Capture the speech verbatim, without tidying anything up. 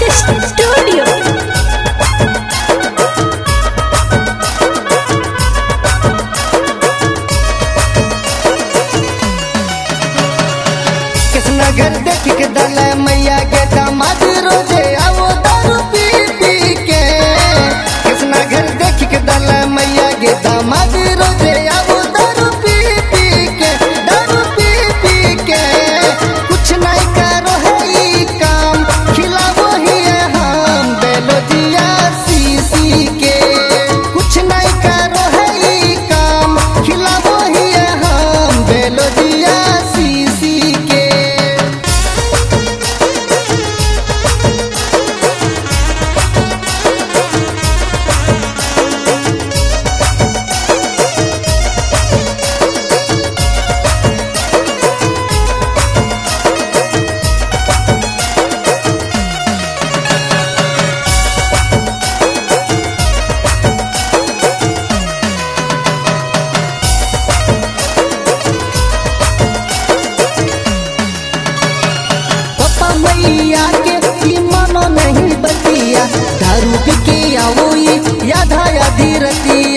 Studio. Krishna घर देख के दल मैया के दामाद रोजे आओ दारू पी पी के। कृष्ण घर देख के दल मैया के दामाद रोजे आओ दारू पी पी के, दारू पी पी के। कुछ नहीं करो है ई काम, खिलावो ही है हम बेलोजिया सी सी के। कुछ नहीं करो है ई काम, खिलावो ही है हम बेलोजिया सी सी के। मैया के ई मनो नहीं बतिया, दारू पी के आओ याद आया धीरतिया।